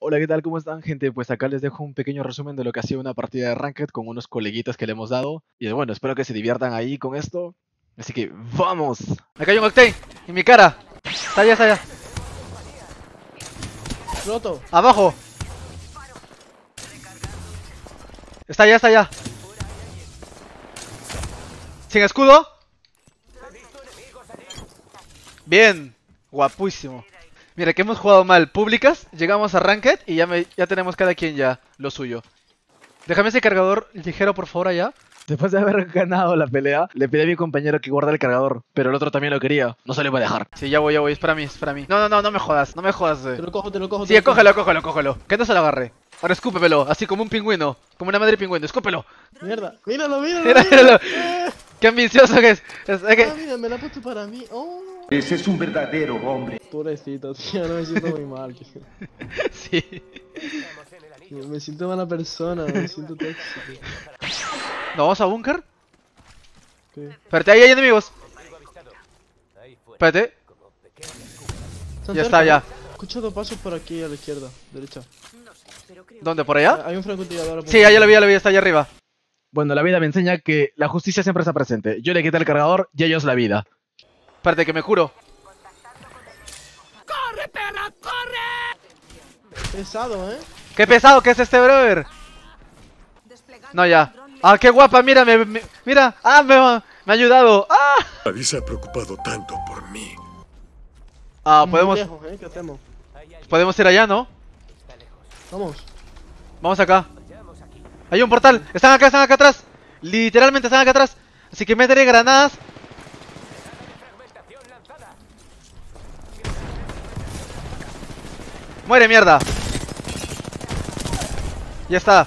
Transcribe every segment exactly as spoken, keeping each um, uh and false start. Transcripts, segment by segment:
Hola, ¿qué tal? ¿Cómo están, gente? Pues acá les dejo un pequeño resumen de lo que ha sido una partida de Ranked con unos coleguitas que le hemos dado. Y bueno, espero que se diviertan ahí con esto. Así que, ¡vamos! Me cayó un Octane en mi cara. Está allá, está allá. Roto. Abajo. Está allá, está allá. Sin escudo. Bien. Guapísimo. Mira, que hemos jugado mal. Públicas, llegamos a Ranked y ya, me, ya tenemos cada quien ya lo suyo. Déjame ese cargador ligero, por favor, allá. Después de haber ganado la pelea, le pedí a mi compañero que guarde el cargador. Pero el otro también lo quería. No se le iba a dejar. Sí, ya voy, ya voy. Es para mí, es para mí. No, no, no, no me jodas. No me jodas. Eh. Te lo cojo, te lo cojo. Sí, te lo cógelo, cógelo, cógelo. Que no se lo agarre. Ahora escúpemelo, así como un pingüino. Como una madre pingüino. Escúpelo. cojo. Mierda. Míralo, míralo. Mira, míralo. Qué ambicioso que es. es, es que... Ah, mira, me la ha puesto para mí. Oh. Ese es un verdadero hombre. Pobrecito, tío, no me siento muy mal, tío. Sí. Me siento mala persona, me siento tóxico. ¿No vamos a búnker? ¿Qué? Espérate, ahí hay enemigos. Espérate. Están Ya cerca, está, ¿no? ya. He escuchado pasos por aquí a la izquierda, derecha. ¿Dónde? ¿Por allá? Hay un francotirador. Sí, ahí ya lo vi, ya lo vi, está allá arriba. Bueno, la vida me enseña que la justicia siempre está presente. Yo le quité el cargador y ellos la vida. Espérate, que me curo. Pesado, ¿eh? Qué pesado que es este brother. No, ya. Ah, qué guapa, mira, me, me- mira. Ah, me, me ha ayudado. Ah. Nadie se ha preocupado tanto por mí. Ah, Muy podemos, lejos, ¿eh? ¿Qué hacemos? podemos ir allá, ¿no? Vamos. Vamos acá. Hay un portal. Están acá, están acá atrás. Literalmente están acá atrás. Así que meteré granadas. Muere, mierda. Ya está.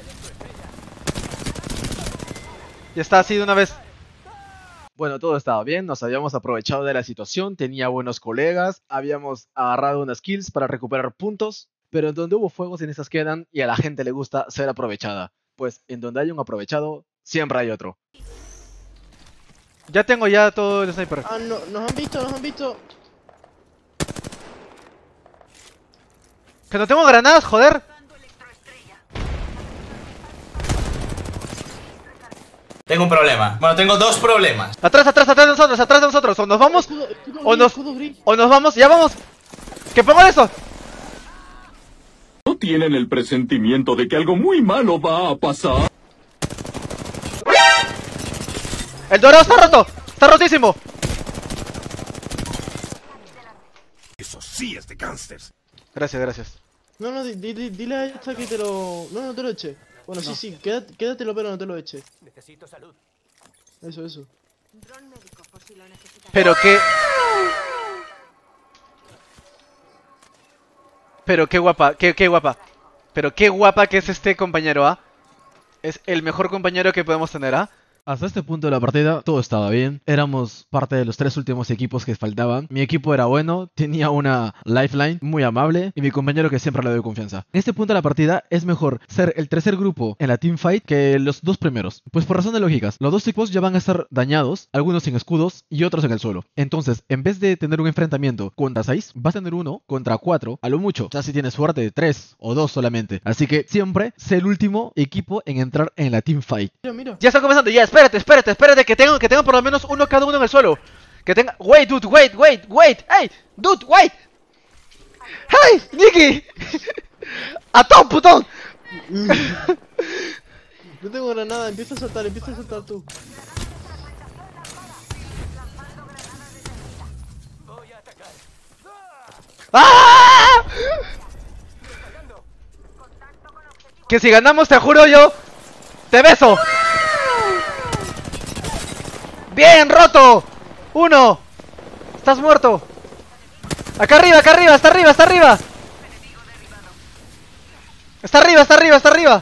Ya está, así de una vez. Bueno, todo estaba bien, nos habíamos aprovechado de la situación, tenía buenos colegas, habíamos agarrado unas kills para recuperar puntos, pero en donde hubo fuegos en esas quedan y a la gente le gusta ser aprovechada. Pues en donde hay un aprovechado, siempre hay otro. Ya tengo ya todo el sniper. Ah, no, nos han visto, nos han visto. Que no tengo granadas, joder. Tengo un problema. Bueno, tengo dos problemas. Atrás, atrás, atrás de nosotros, atrás de nosotros. O nos vamos, Escudo, escudo o gris, nos, escudo gris. o nos vamos, ya vamos. Que pongo eso. ¿No tienen el presentimiento de que algo muy malo va a pasar? El dorado está roto, está rotísimo. Eso sí es de gángsters. Gracias, gracias. No, no, di- di- dile a esta que te lo... No, no te lo eche. Bueno, sí, sí, quédate, quédatelo, pero no te lo eche. Necesito salud. Eso, eso. Pero qué... Pero qué guapa, qué, qué guapa. Pero qué guapa que es este compañero, ¿ah? Es el mejor compañero que podemos tener, ¿ah? Hasta este punto de la partida todo estaba bien, éramos parte de los tres últimos equipos que faltaban, mi equipo era bueno, tenía una lifeline muy amable y mi compañero que siempre le doy confianza. En este punto de la partida es mejor ser el tercer grupo en la teamfight que los dos primeros, pues por razón de lógicas, los dos equipos ya van a estar dañados, algunos sin escudos y otros en el suelo. Entonces, en vez de tener un enfrentamiento contra seis, vas a tener uno contra cuatro, a lo mucho, o sea si tienes suerte, tres o dos solamente. Así que siempre sé el último equipo en entrar en la teamfight. Mira, mira. Ya está comenzando, ya, espérate, espérate, espérate, que tengo, que tengo por lo menos uno cada uno en el suelo. Que tenga... Wait, dude, wait, wait, wait, hey, dude, wait. Hey, Nicky. Atón, putón. No tengo granada, empieza a saltar, empieza a saltar tú. ¡Ah! Que si ganamos, te juro yo, te beso. Bien, roto. Uno. Estás muerto. Acá arriba, acá arriba, está arriba, está arriba. Está arriba, está arriba, está arriba.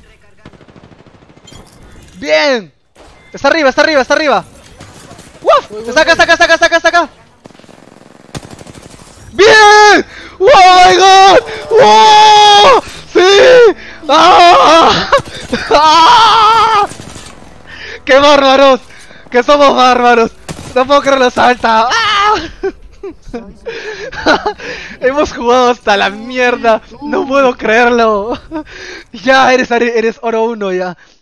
Bien. Está arriba, está arriba, está arriba. ¡Uf! Está acá, está acá, está acá, está acá, está acá. ¡Bien! ¡Oh my god! ¡Oh! ¡Sí! ¡Ah! ¡Ah! ¡Qué bárbaros! ¡Que somos bárbaros! ¡No puedo creerlo, salta! ¡Ah! Hemos jugado hasta la mierda. No puedo creerlo. Ya, eres, eres oro uno ya.